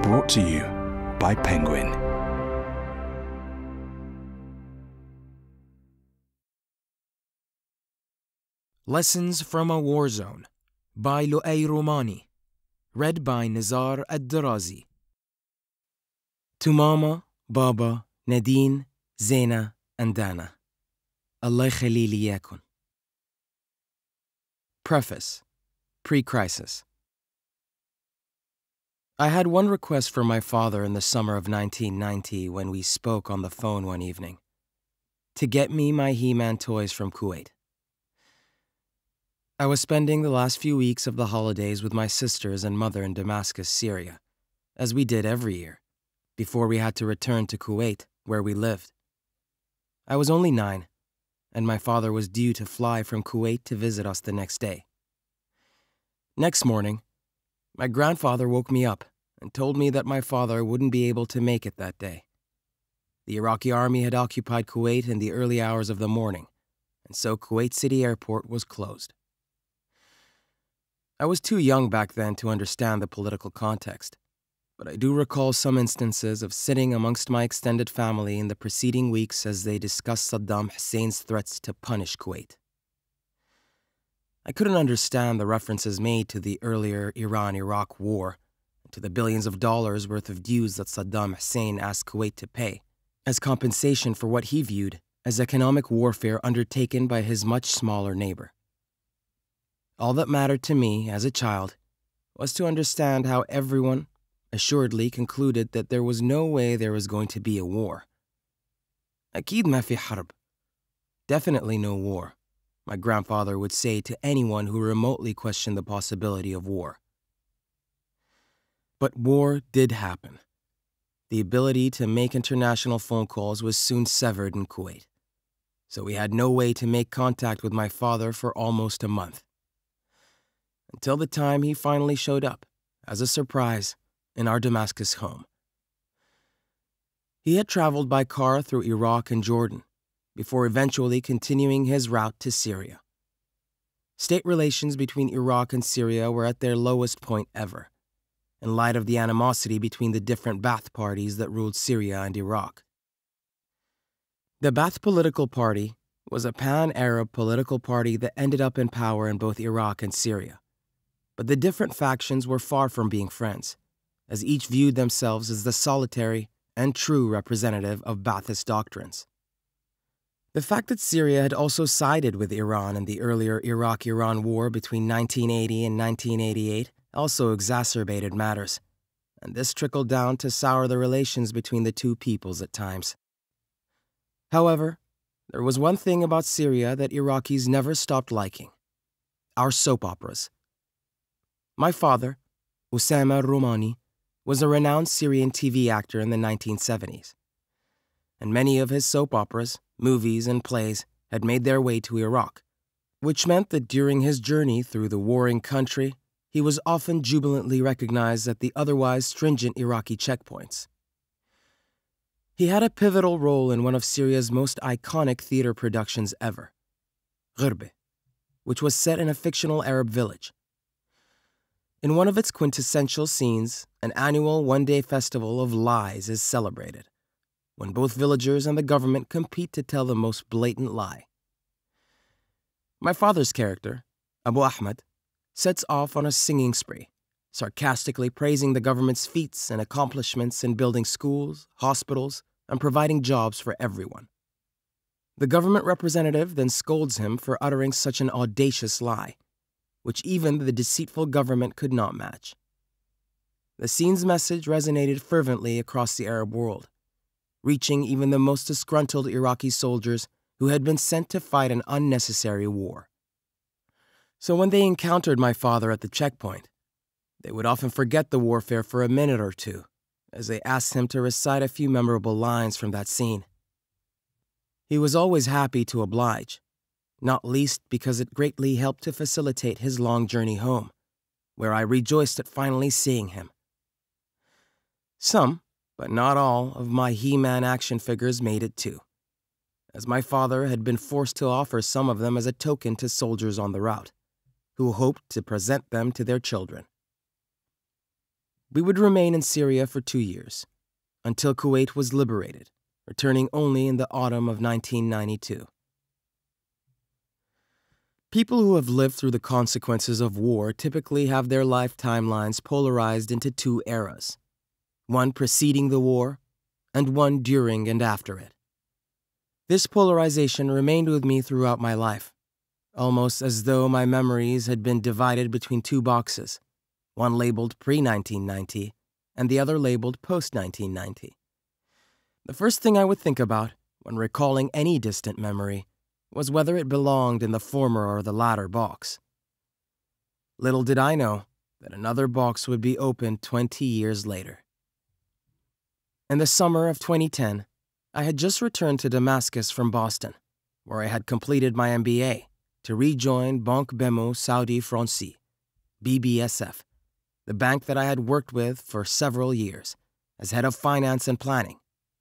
Brought to you by Penguin. Lessons from a Warzone by Louai Al Roumani. Read by Nezar Alderazi. To Mama, Baba, Nadine, Zaina, and Dana. Allah يخلي لي إياكن. Preface. Pre-crisis. I had one request from my father in the summer of 1990 when we spoke on the phone one evening. To get me my He-Man toys from Kuwait. I was spending the last few weeks of the holidays with my sisters and mother in Damascus, Syria, as we did every year, before we had to return to Kuwait, where we lived. I was only 9, and my father was due to fly from Kuwait to visit us the next day. Next morning, my grandfather woke me up and told me that my father wouldn't be able to make it that day. The Iraqi army had occupied Kuwait in the early hours of the morning, and so Kuwait City Airport was closed. I was too young back then to understand the political context, but I do recall some instances of sitting amongst my extended family in the preceding weeks as they discussed Saddam Hussein's threats to punish Kuwait. I couldn't understand the references made to the earlier Iran-Iraq war and to the billions of dollars worth of dues that Saddam Hussein asked Kuwait to pay as compensation for what he viewed as economic warfare undertaken by his much smaller neighbor. All that mattered to me as a child was to understand how everyone assuredly concluded that there was no way there was going to be a war. أكيد ما في حرب. Definitely no war, my grandfather would say to anyone who remotely questioned the possibility of war. But war did happen. The ability to make international phone calls was soon severed in Kuwait, so we had no way to make contact with my father for almost a month. Until the time he finally showed up, as a surprise, in our Damascus home. He had traveled by car through Iraq and Jordan, before eventually continuing his route to Syria. State relations between Iraq and Syria were at their lowest point ever, in light of the animosity between the different Ba'ath parties that ruled Syria and Iraq. The Ba'ath political party was a pan-Arab political party that ended up in power in both Iraq and Syria. But the different factions were far from being friends, as each viewed themselves as the solitary and true representative of Ba'athist doctrines. The fact that Syria had also sided with Iran in the earlier Iraq-Iran war between 1980 and 1988 also exacerbated matters, and this trickled down to sour the relations between the two peoples at times. However, there was one thing about Syria that Iraqis never stopped liking: our soap operas. My father, Louai Al Roumani, was a renowned Syrian TV actor in the 1970s, and many of his soap operas, movies, and plays had made their way to Iraq, which meant that during his journey through the warring country, he was often jubilantly recognized at the otherwise stringent Iraqi checkpoints. He had a pivotal role in one of Syria's most iconic theater productions ever, Ghurbe, which was set in a fictional Arab village. In one of its quintessential scenes, an annual one-day festival of lies is celebrated, when both villagers and the government compete to tell the most blatant lie. My father's character, Abu Ahmed, sets off on a singing spree, sarcastically praising the government's feats and accomplishments in building schools, hospitals, and providing jobs for everyone. The government representative then scolds him for uttering such an audacious lie, which even the deceitful government could not match. The scene's message resonated fervently across the Arab world, reaching even the most disgruntled Iraqi soldiers who had been sent to fight an unnecessary war. So when they encountered my father at the checkpoint, they would often forget the warfare for a minute or two, as they asked him to recite a few memorable lines from that scene. He was always happy to oblige, not least because it greatly helped to facilitate his long journey home, where I rejoiced at finally seeing him. Some, but not all, of my He-Man action figures made it too, as my father had been forced to offer some of them as a token to soldiers on the route, who hoped to present them to their children. We would remain in Syria for 2 years, until Kuwait was liberated, returning only in the autumn of 1992. People who have lived through the consequences of war typically have their life timelines polarized into 2 eras, one preceding the war and one during and after it. This polarization remained with me throughout my life, almost as though my memories had been divided between 2 boxes, one labeled pre-1990 and the other labeled post-1990. The first thing I would think about when recalling any distant memory was whether it belonged in the former or the latter box. Little did I know that another box would be opened 20 years later. In the summer of 2010, I had just returned to Damascus from Boston, where I had completed my MBA, to rejoin Banque Bemo Saudi Fransi, BBSF, the bank that I had worked with for several years, as head of finance and planning.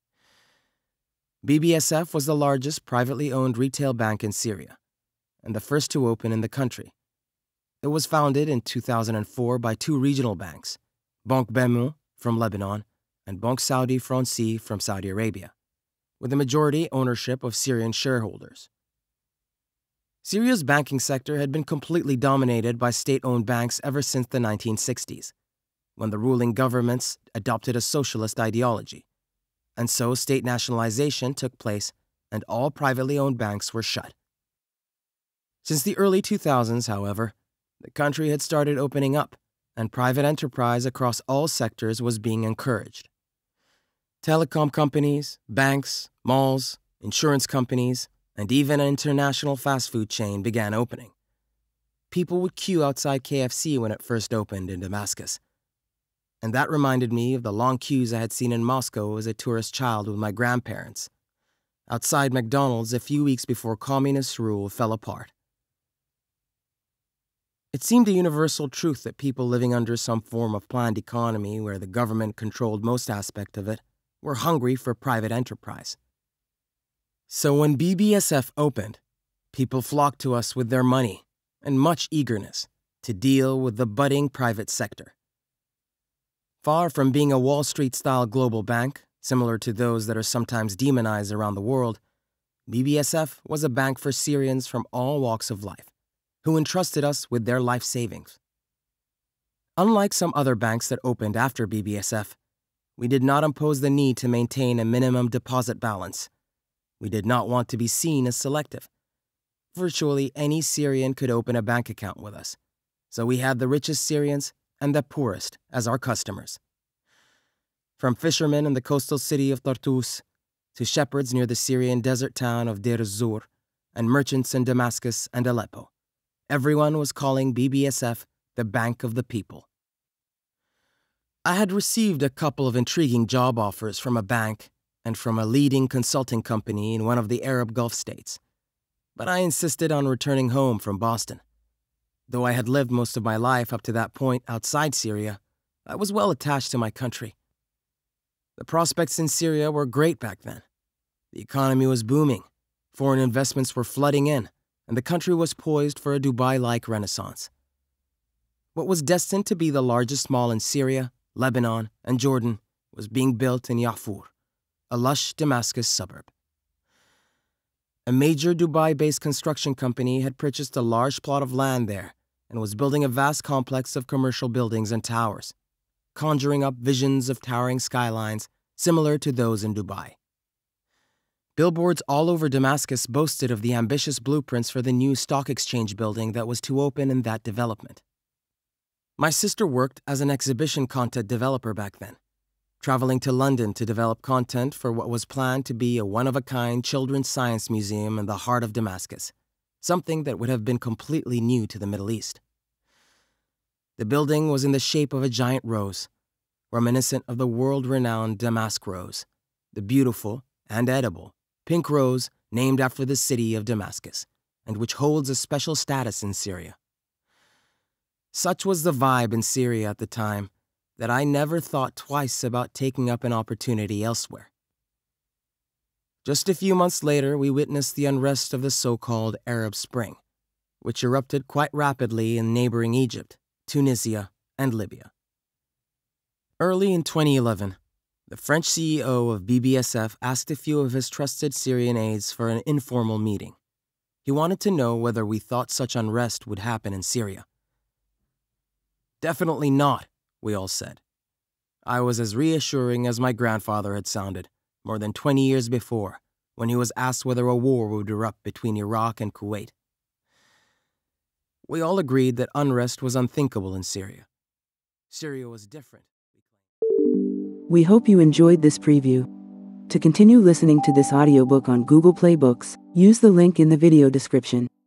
BBSF was the largest privately owned retail bank in Syria, and the first to open in the country. It was founded in 2004 by 2 regional banks, Banque Bemo from Lebanon and Banque Saudi Fransi from Saudi Arabia, with a majority ownership of Syrian shareholders. Syria's banking sector had been completely dominated by state-owned banks ever since the 1960s, when the ruling governments adopted a socialist ideology. And so state nationalization took place and all privately owned banks were shut. Since the early 2000s, however, the country had started opening up and private enterprise across all sectors was being encouraged. Telecom companies, banks, malls, insurance companies, and even an international fast food chain began opening. People would queue outside KFC when it first opened in Damascus. And that reminded me of the long queues I had seen in Moscow as a tourist child with my grandparents, outside McDonald's a few weeks before communist rule fell apart. It seemed a universal truth that people living under some form of planned economy where the government controlled most aspect of it were hungry for private enterprise. So when BBSF opened, people flocked to us with their money and much eagerness to deal with the budding private sector. Far from being a Wall Street-style global bank, similar to those that are sometimes demonized around the world, BBSF was a bank for Syrians from all walks of life, who entrusted us with their life savings. Unlike some other banks that opened after BBSF, we did not impose the need to maintain a minimum deposit balance. We did not want to be seen as selective. Virtually any Syrian could open a bank account with us, so we had the richest Syrians and the poorest as our customers. From fishermen in the coastal city of Tartus to shepherds near the Syrian desert town of Deir ez-Zor and merchants in Damascus and Aleppo, everyone was calling BBSF the Bank of the People. I had received a couple of intriguing job offers from a bank and from a leading consulting company in one of the Arab Gulf states, but I insisted on returning home from Boston. Though I had lived most of my life up to that point outside Syria, I was well attached to my country. The prospects in Syria were great back then. The economy was booming, foreign investments were flooding in, and the country was poised for a Dubai-like renaissance. What was destined to be the largest mall in Syria, Lebanon, and Jordan was being built in Yafur, a lush Damascus suburb. A major Dubai-based construction company had purchased a large plot of land there and was building a vast complex of commercial buildings and towers, conjuring up visions of towering skylines similar to those in Dubai. Billboards all over Damascus boasted of the ambitious blueprints for the new stock exchange building that was to open in that development. My sister worked as an exhibition content developer back then, traveling to London to develop content for what was planned to be a one-of-a-kind children's science museum in the heart of Damascus, something that would have been completely new to the Middle East. The building was in the shape of a giant rose, reminiscent of the world-renowned damask rose, the beautiful and edible pink rose named after the city of Damascus, and which holds a special status in Syria. Such was the vibe in Syria at the time that I never thought twice about taking up an opportunity elsewhere. Just a few months later, we witnessed the unrest of the so-called Arab Spring, which erupted quite rapidly in neighboring Egypt, Tunisia, and Libya. Early in 2011, the French CEO of BBSF asked a few of his trusted Syrian aides for an informal meeting. He wanted to know whether we thought such unrest would happen in Syria. "Definitely not," we all said. I was as reassuring as my grandfather had sounded, more than 20 years before, when he was asked whether a war would erupt between Iraq and Kuwait. We all agreed that unrest was unthinkable in Syria. Syria was different. We hope you enjoyed this preview. To continue listening to this audiobook on Google Play Books, use the link in the video description.